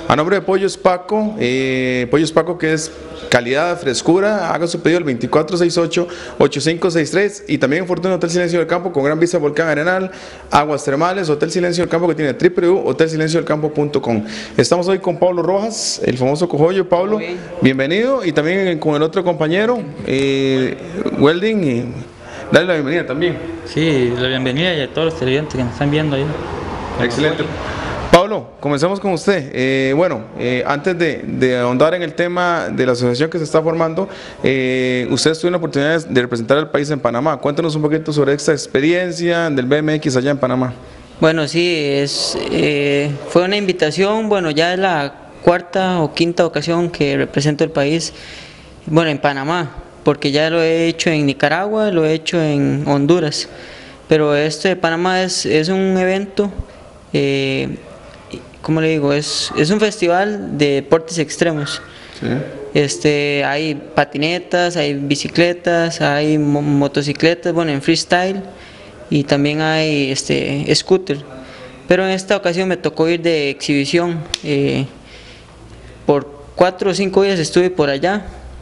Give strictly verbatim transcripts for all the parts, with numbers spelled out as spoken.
A nombre de Pollos Paco, eh, Pollos Paco, que es calidad, frescura, haga su pedido al veinticuatro sesenta y ocho, ochenta y cinco sesenta y tres, y también en Fortuna Hotel Silencio del Campo con gran vista al volcán Arenal, aguas termales, Hotel Silencio del Campo, que tiene doble u doble u doble u punto hotel silencio del campo punto com. Estamos hoy con Pablo Rojas, el famoso Cojollo. Pablo, bienvenido, y también con el otro compañero, eh, Welding, y darle la bienvenida también. Sí, la bienvenida y a todos los televidentes que nos están viendo ahí. Excelente. Pablo, comenzamos con usted. Eh, bueno, eh, antes de, de ahondar en el tema de la asociación que se está formando, eh, usted tuvo la oportunidad de representar al país en Panamá. Cuéntanos un poquito sobre esta experiencia del B M X allá en Panamá. Bueno, sí, es, eh, fue una invitación, bueno, ya es la cuarta o quinta ocasión que represento el país, bueno, en Panamá, porque ya lo he hecho en Nicaragua, lo he hecho en Honduras, pero este de Panamá es, es un evento, eh, ¿cómo le digo? Es, es un festival de deportes extremos. Sí. Este, hay patinetas, hay bicicletas, hay mo motocicletas, bueno, en freestyle, y también hay este, scooter. Pero en esta ocasión me tocó ir de exhibición. Eh, por cuatro o cinco días estuve por allá.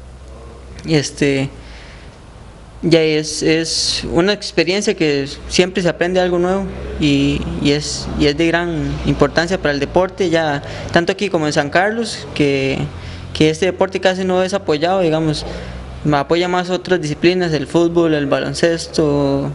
Y este, ya es, es una experiencia que siempre se aprende algo nuevo y, y, es, y es de gran importancia para el deporte, ya tanto aquí como en San Carlos, que, que este deporte casi no es apoyado, digamos, me apoya más otras disciplinas, el fútbol, el baloncesto,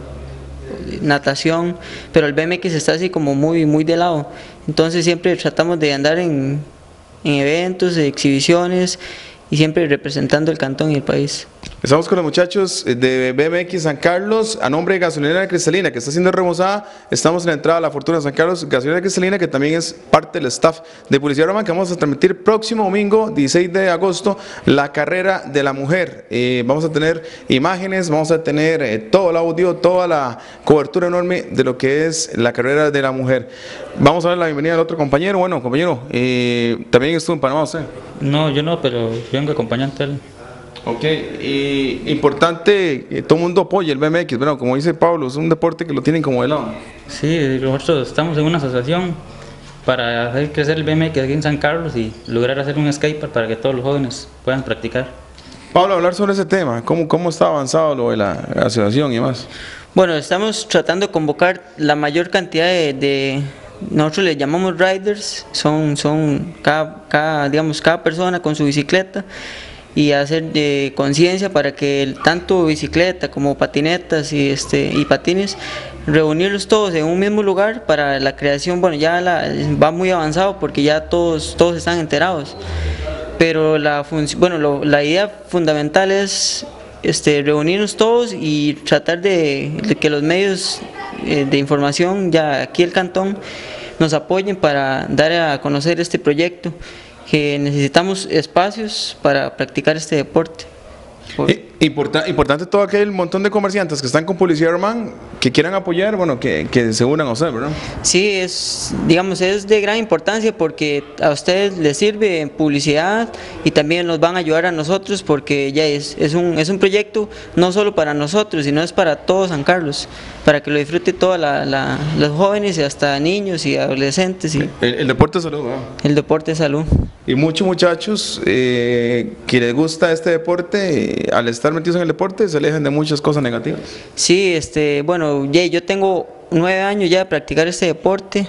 natación, pero el B M X está así como muy, muy de lado, entonces siempre tratamos de andar en, en eventos, exhibiciones, y siempre representando el cantón y el país. Estamos con los muchachos de B M X San Carlos, a nombre de Gasolinera Cristalina, que está siendo remozada. Estamos en la entrada a la Fortuna de San Carlos, Gasolinera Cristalina, que también es parte del staff de Publicidad Romana, que vamos a transmitir próximo domingo, dieciséis de agosto, la carrera de la mujer. Eh, vamos a tener imágenes, vamos a tener eh, todo el audio, toda la cobertura enorme de lo que es la carrera de la mujer. Vamos a dar la bienvenida al otro compañero. Bueno, compañero, eh, también estuvo en Panamá usted. No, yo no, pero vengo acompañante a él. Ok, y importante, eh, todo el mundo apoya el B M X, bueno, como dice Pablo, es un deporte que lo tienen como de lado. Sí, nosotros estamos en una asociación para hacer crecer el B M X aquí en San Carlos y lograr hacer un skatepark para que todos los jóvenes puedan practicar. Pablo, hablar sobre ese tema, ¿cómo, cómo está avanzado lo de la asociación y demás? Bueno, estamos tratando de convocar la mayor cantidad de, de nosotros le llamamos riders, son, son cada, cada, digamos, cada persona con su bicicleta, y hacer de conciencia para que el, tanto bicicleta como patinetas y, este, y patines, reunirlos todos en un mismo lugar para la creación. Bueno, ya la, va muy avanzado porque ya todos, todos están enterados, pero la, bueno, lo, la idea fundamental es este, reunirnos todos y tratar de, de que los medios eh, de información, ya aquí el cantón, nos apoyen para dar a conocer este proyecto, que necesitamos espacios para practicar este deporte. Por... Importa, importante todo aquel montón de comerciantes que están con Publicidad Romana, que quieran apoyar, bueno, que, que se unan a ustedes, ¿verdad? Sí, es, digamos, es de gran importancia porque a ustedes les sirve en publicidad y también nos van a ayudar a nosotros porque ya es, es, un, es un proyecto no solo para nosotros, sino es para todo San Carlos, para que lo disfrute todos la, la, los jóvenes y hasta niños y adolescentes. Y el, el deporte es salud, ¿verdad? El deporte es salud. Y muchos muchachos eh, que les gusta este deporte, eh, al estar metidos en el deporte, se alejan de muchas cosas negativas. Sí, este, bueno, yo tengo nueve años ya de practicar este deporte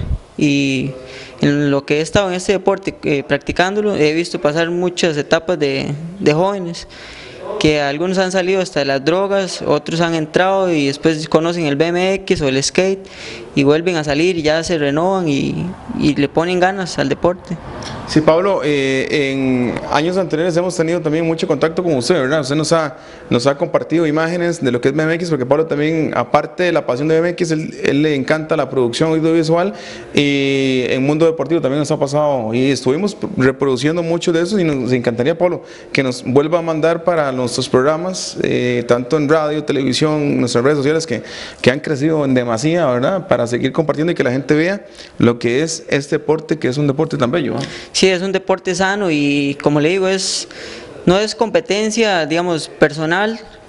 y en lo que he estado en este deporte eh, practicándolo, he visto pasar muchas etapas de, de jóvenes, que algunos han salido hasta de las drogas, otros han entrado y después conocen el B M X o el skate y vuelven a salir y ya se renovan y, y le ponen ganas al deporte. Sí, Pablo, eh, en años anteriores hemos tenido también mucho contacto con usted, ¿verdad? Usted nos ha, nos ha compartido imágenes de lo que es B M X, porque Pablo también, aparte de la pasión de B M X, él, él le encanta la producción audiovisual, y en mundo deportivo también nos ha pasado, y estuvimos reproduciendo mucho de eso, y nos encantaría, Pablo, que nos vuelva a mandar para nuestros programas, eh, tanto en radio, televisión, nuestras redes sociales, que, que han crecido en demasía, ¿verdad? Para seguir compartiendo y que la gente vea lo que es este deporte, que es un deporte tan bello, ¿eh? Sí, es un deporte sano y como le digo, es, no es competencia, digamos, personal,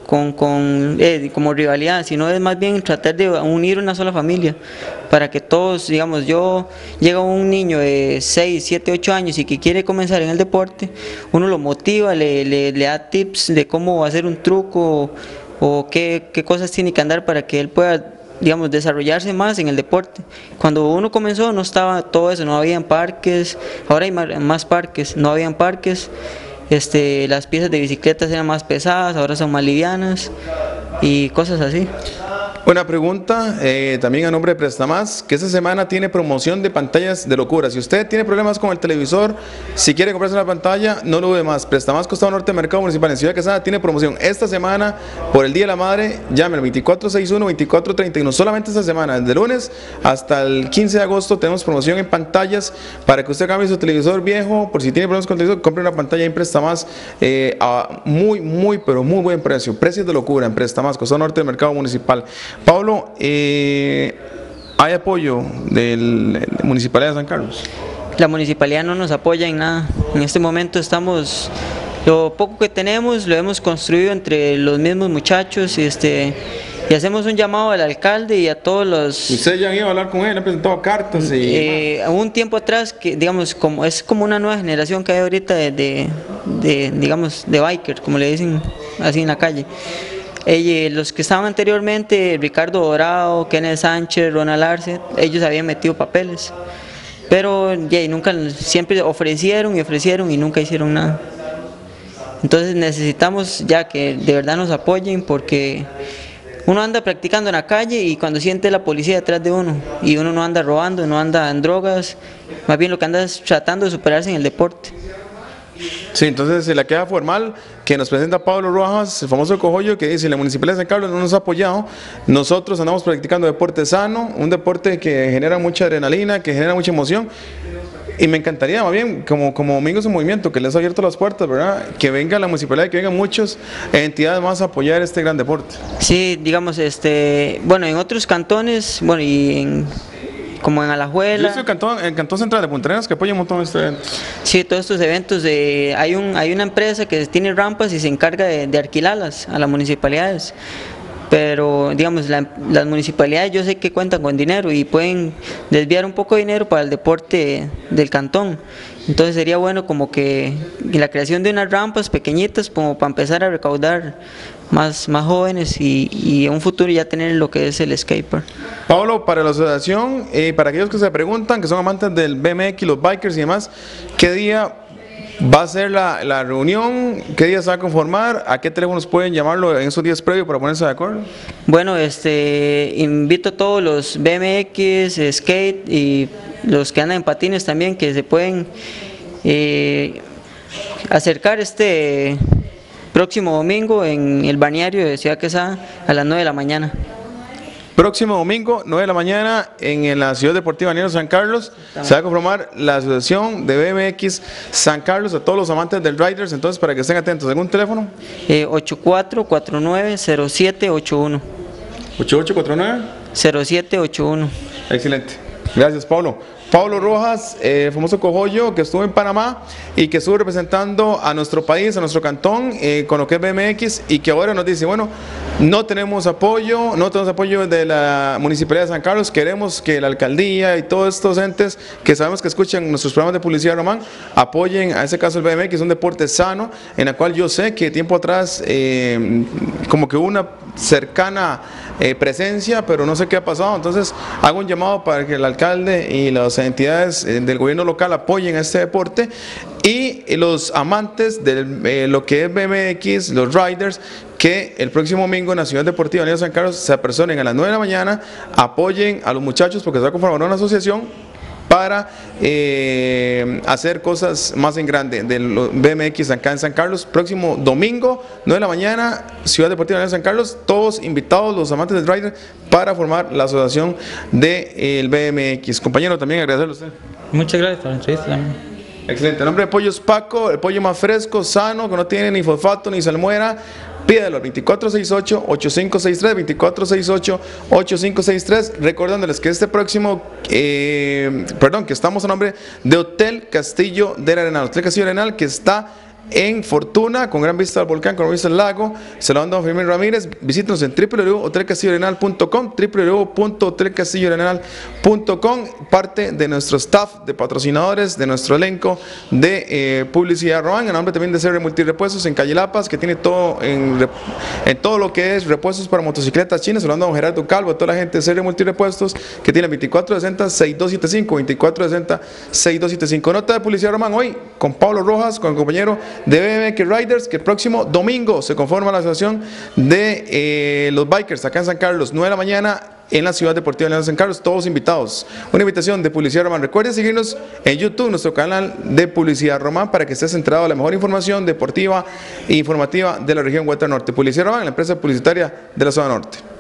con, con eh, como rivalidad, sino es más bien tratar de unir una sola familia, para que todos, digamos, yo, llega un niño de seis, siete, ocho años y que quiere comenzar en el deporte, uno lo motiva, le, le, le da tips de cómo hacer un truco o, o qué, qué cosas tiene que andar para que él pueda, digamos, desarrollarse más en el deporte. Cuando uno comenzó no estaba todo eso, no habían parques, ahora hay más parques, no habían parques. Este, las piezas de bicicletas eran más pesadas, ahora son más livianas y cosas así. Una pregunta eh, también a nombre de Prestamás, que esta semana tiene promoción de pantallas de locura. Si usted tiene problemas con el televisor, si quiere comprarse una pantalla, no lo dude más. Prestamás, Costado Norte, Mercado Municipal en Ciudad Quesada, tiene promoción esta semana por el Día de la Madre. Llame al veinticuatro sesenta y uno, veinticuatro treinta y uno, solamente esta semana, desde lunes hasta el quince de agosto tenemos promoción en pantallas para que usted cambie su televisor viejo. Por si tiene problemas con el televisor, compre una pantalla en Prestamás eh, a muy, muy, pero muy buen precio. Precios de locura en Prestamás, Costado Norte del Mercado Municipal. Pablo, eh, ¿hay apoyo de la Municipalidad de San Carlos? La Municipalidad no nos apoya en nada. En este momento estamos, lo poco que tenemos lo hemos construido entre los mismos muchachos y, este, y hacemos un llamado al alcalde y a todos los... ¿Ustedes ya han ido a hablar con él, han presentado cartas? Y eh, un tiempo atrás, que digamos, como es como una nueva generación que hay ahorita de, de, de digamos, de biker, como le dicen así en la calle. Ellos, los que estaban anteriormente, Ricardo Dorado, Kenneth Sánchez, Ronald Arce, ellos habían metido papeles, pero yeah, nunca, siempre ofrecieron y ofrecieron y nunca hicieron nada. Entonces necesitamos ya que de verdad nos apoyen, porque uno anda practicando en la calle y cuando siente la policía detrás de uno, y uno no anda robando, no anda en drogas, más bien lo que anda es tratando de superarse en el deporte. Sí, entonces se la queda formal que nos presenta Pablo Rojas, el famoso cojollo, que dice: la Municipalidad de San Carlos no nos ha apoyado, nosotros andamos practicando deporte sano, un deporte que genera mucha adrenalina, que genera mucha emoción, y me encantaría más bien, como, como Domingos en Movimiento, que les ha abierto las puertas, ¿verdad?, que venga la Municipalidad, que vengan muchas entidades más a apoyar este gran deporte. Sí, digamos, este, bueno, en otros cantones, bueno, y en... como en Alajuela. Yo estoy en Cantón, en Cantón Central de Punta Arenas, que apoya un montón este evento. Sí, todos estos eventos, de, hay, un, hay una empresa que tiene rampas y se encarga de, de alquilarlas a las municipalidades. Pero, digamos, la, las municipalidades yo sé que cuentan con dinero y pueden desviar un poco de dinero para el deporte del cantón. Entonces sería bueno como que la creación de unas rampas pequeñitas como para empezar a recaudar más, más jóvenes y, y en un futuro ya tener lo que es el skatepark. Pablo, para la asociación, eh, para aquellos que se preguntan, que son amantes del B M X, los bikers y demás, ¿qué día va a ser la, la reunión? ¿Qué día se va a conformar? ¿A qué teléfonos pueden llamarlo en esos días previos para ponerse de acuerdo? Bueno, este, invito a todos los B M X, skate y los que andan en patines también, que se pueden eh, acercar este próximo domingo en el balneario de Ciudad Quesada a las nueve de la mañana. Próximo domingo, nueve de la mañana, en la Ciudad Deportiva Balneario San Carlos, se va a conformar la Asociación de B M X San Carlos, a todos los amantes del Riders, entonces para que estén atentos. ¿Algún teléfono? Eh, ocho cuatro cuatro nueve cero siete ocho uno. ocho ocho cuatro nueve cero siete ocho uno. Excelente. Gracias, Pablo. Pablo Rojas, eh, famoso cojollo, que estuvo en Panamá y que estuvo representando a nuestro país, a nuestro cantón, eh, con lo que es B M X, y que ahora nos dice, bueno, no tenemos apoyo, no tenemos apoyo de la Municipalidad de San Carlos, queremos que la alcaldía y todos estos entes que sabemos que escuchan nuestros programas de publicidad, Román, apoyen a ese caso el B M X, un deporte sano, en el cual yo sé que tiempo atrás eh, como que hubo una cercana eh, presencia, pero no sé qué ha pasado. Entonces hago un llamado para que el alcalde y las entidades eh, del gobierno local apoyen a este deporte, y los amantes de eh, lo que es B M X, los riders, que el próximo domingo en la Ciudad Deportiva de San Carlos se apersonen a las nueve de la mañana, apoyen a los muchachos, porque se va a conformar una asociación para eh, hacer cosas más en grande del B M X acá en San Carlos. Próximo domingo, nueve de la mañana, Ciudad Deportiva de San Carlos, todos invitados los amantes del rider para formar la asociación del B M X. Compañero, también agradecerle a usted. Muchas gracias por la entrevista. Excelente. El nombre de Pollos Paco, el pollo más fresco, sano, que no tiene ni fosfato ni salmuera. Pídelo al veinticuatro sesenta y ocho, ochenta y cinco sesenta y tres, veinticuatro sesenta y ocho, ochenta y cinco sesenta y tres, recordándoles que este próximo, eh, perdón, que estamos a nombre de Hotel Castillo del Arenal, Hotel Castillo del Arenal, que está en Fortuna, con gran vista al volcán, con gran vista al lago. Se lo dan don Fermín Ramírez. Visítenos en w w w punto hotel castillo arenal punto com, w w w punto hotel castillo arenal punto com, parte de nuestro staff de patrocinadores, de nuestro elenco de eh, publicidad Román, en nombre también de C R Multirepuestos en Calle Lapas, que tiene todo en, en todo lo que es repuestos para motocicletas chinas. Se lo dan don Gerardo Calvo, a toda la gente de C R Multirepuestos, que tiene veinticuatro sesenta, sesenta y dos setenta y cinco, veinticuatro sesenta, sesenta y dos setenta y cinco. Nota de publicidad Román hoy con Pablo Rojas, con el compañero de B M X Riders, que el próximo domingo se conforma la asociación de eh, los bikers acá en San Carlos, nueve de la mañana en la Ciudad Deportiva de San Carlos, todos invitados. Una invitación de Publicidad Román. Recuerden seguirnos en YouTube, nuestro canal de Publicidad Román, para que estés enterado de la mejor información deportiva e informativa de la región Guatemala Norte. Publicidad Román, la empresa publicitaria de la zona norte.